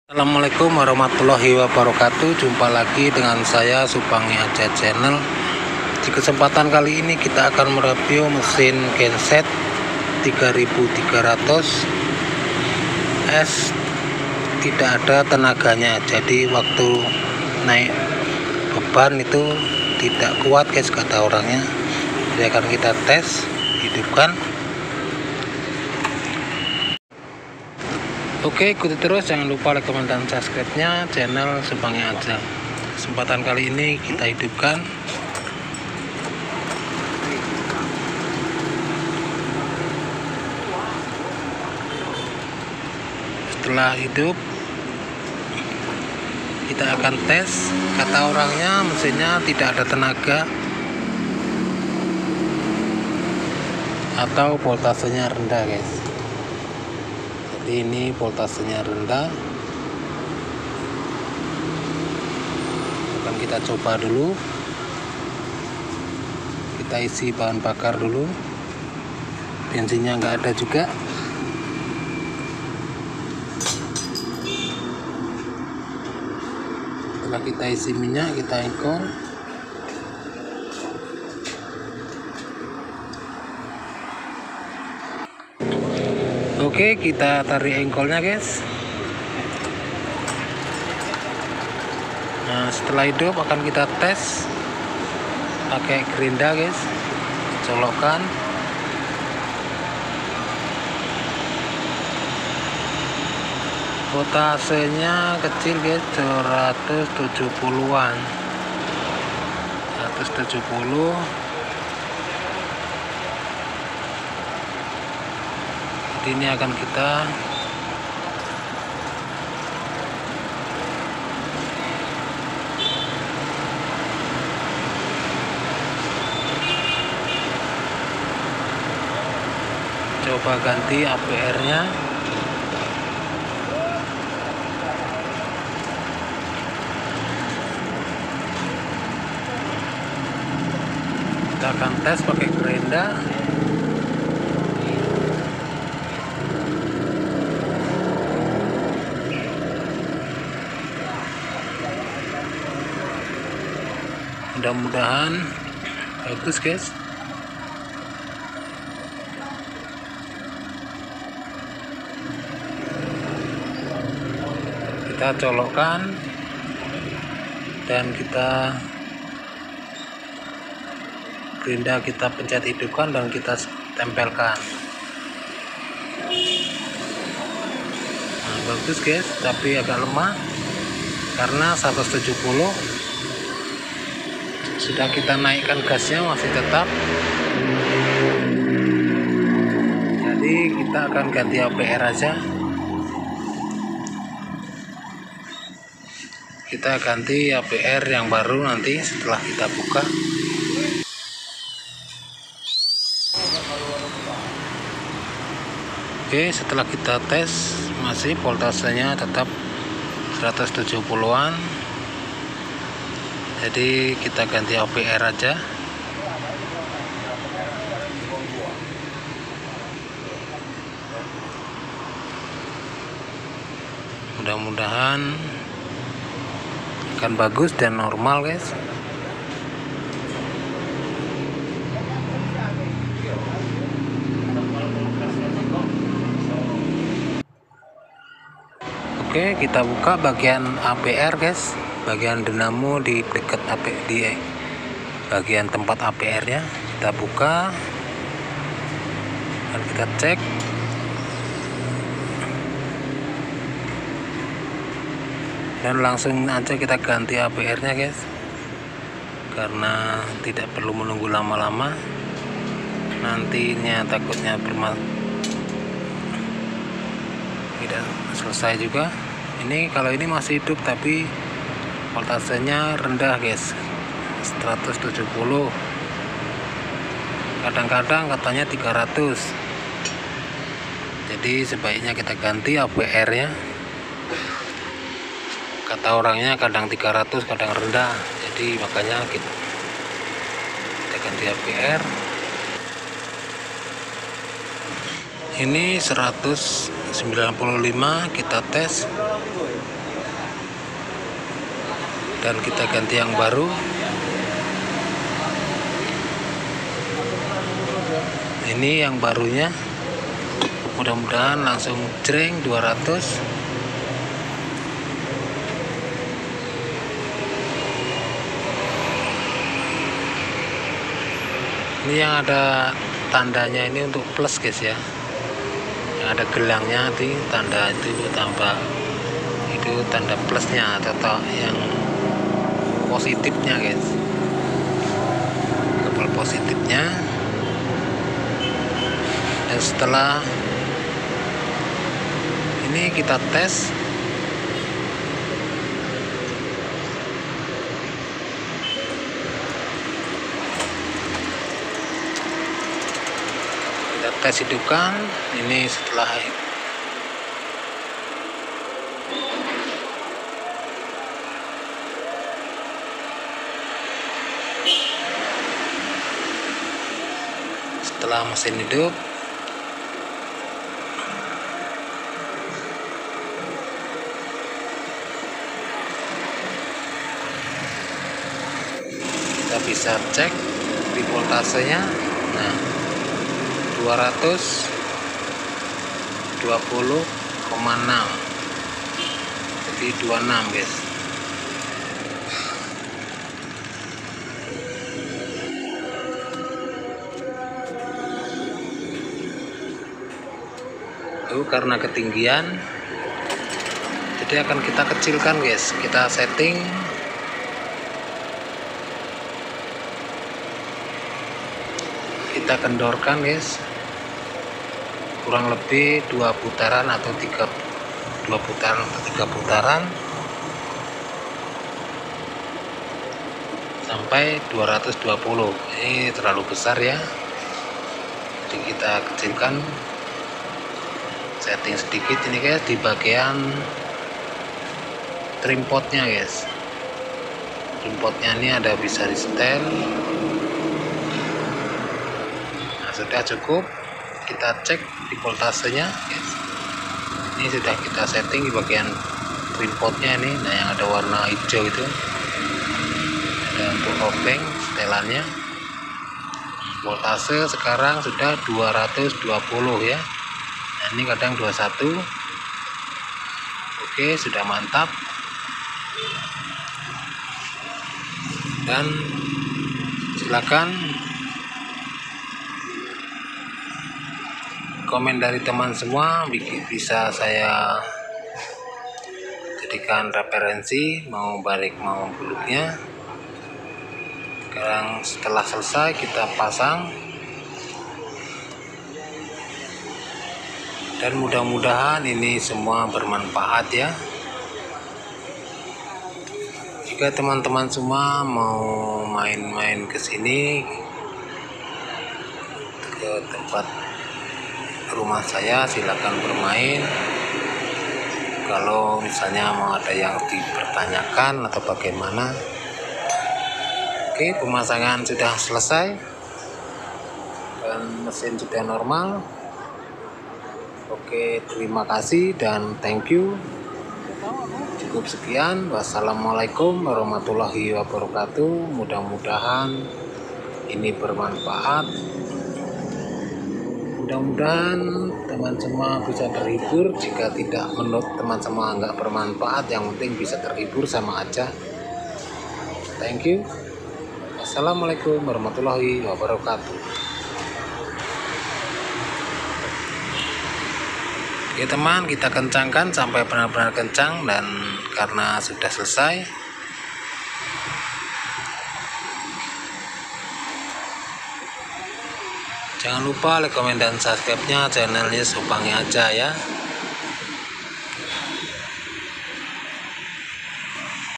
Assalamualaikum warahmatullahi wabarakatuh. Jumpa lagi dengan saya Supangi Aja Channel. Di kesempatan kali ini kita akan mereview mesin genset 3300 S. Tidak ada tenaganya, jadi waktu naik beban itu tidak kuat guys, kata orangnya. Jadi akan kita tes, hidupkan. Oke, ikuti terus, jangan lupa like, komen, dan subscribe-nya channel Supangi Aja. Kesempatan kali ini kita hidupkan. Setelah hidup, kita akan tes. Kata orangnya mesinnya tidak ada tenaga atau voltasenya rendah guys. Jadi ini voltasenya rendah. Akan kita coba dulu. Kita isi bahan bakar dulu. Bensinnya nggak ada juga. Setelah kita isi minyak, kita engkol. Oke, kita tarik engkolnya guys. Nah, setelah hidup akan kita tes pakai gerinda guys. Colokkan. Voltasenya kecil guys, 170-an. 170. Ini akan kita coba ganti APR-nya. Kita akan tes pakai gerinda. Mudah-mudahan bagus guys. Kita colokkan dan kita gerinda, kita pencet hidupkan dan kita tempelkan. Nah, bagus guys, tapi agak lemah karena 170. Sudah kita naikkan gasnya masih tetap. Jadi kita akan ganti APR aja. Kita ganti APR yang baru nanti setelah kita buka. Oke, setelah kita tes masih voltasenya tetap 170-an. Jadi kita ganti APR aja. Mudah-mudahan akan bagus dan normal guys. Oke, kita buka bagian APR guys. Bagian dinamo di dekat di bagian tempat APR-nya. Kita buka dan kita cek. Dan langsung aja kita ganti APR-nya guys. Karena tidak perlu menunggu lama-lama. Nantinya takutnya tidak selesai juga. Ini kalau ini masih hidup tapi voltasenya rendah guys, 170. Kadang-kadang katanya 300. Jadi sebaiknya kita ganti APR nya. Kata orangnya kadang 300 kadang rendah, jadi makanya kita ganti APR. Ini 195, kita tes. dan kita ganti yang baru. Ini yang barunya, mudah-mudahan langsung jreng 200. Ini yang ada tandanya ini untuk plus guys ya, yang ada gelangnya di tanda itu tambah, itu tanda plusnya atau yang positifnya guys, kabel positifnya. Dan setelah ini kita tes, hidupkan. Ini setelah mesin hidup, kita bisa cek di voltasenya. Nah, 220,6, jadi 26 guys. Itu karena ketinggian, jadi akan kita kecilkan guys. Kita setting kita kendorkan guys, kurang lebih 2 putaran atau 3 putaran sampai 220. Ini terlalu besar ya, jadi kita kecilkan, setting sedikit ini guys di bagian trim potnya guys. Trim potnya ini ada bisa di setel. Nah, sudah cukup. Kita cek di voltasenya guys. Ini sudah kita setting di bagian trim potnya ini. Nah, yang ada warna hijau itu ada untuk obeng setelannya. Voltase sekarang sudah 220 ya. Nah, ini kadang 21. Oke, sudah mantap. Dan silakan komen dari teman semua, bisa saya jadikan referensi, mau balik mau buluknya. Sekarang setelah selesai kita pasang, dan mudah-mudahan ini semua bermanfaat ya. Jika teman-teman semua mau main-main ke sini, ke tempat rumah saya, silakan bermain. Kalau misalnya mau ada yang dipertanyakan atau bagaimana. Oke, pemasangan sudah selesai dan mesin sudah normal. Oke, terima kasih dan thank you. Cukup sekian. Wassalamualaikum warahmatullahi wabarakatuh. Mudah-mudahan ini bermanfaat. Mudah-mudahan teman semua bisa terhibur. Jika tidak, menurut teman semua nggak bermanfaat, yang penting bisa terhibur sama aja. Thank you. Assalamualaikum warahmatullahi wabarakatuh. Oke teman, kita kencangkan sampai benar-benar kencang, dan karena sudah selesai, jangan lupa like, komen, dan subscribe-nya channelnya Supangi aja ya.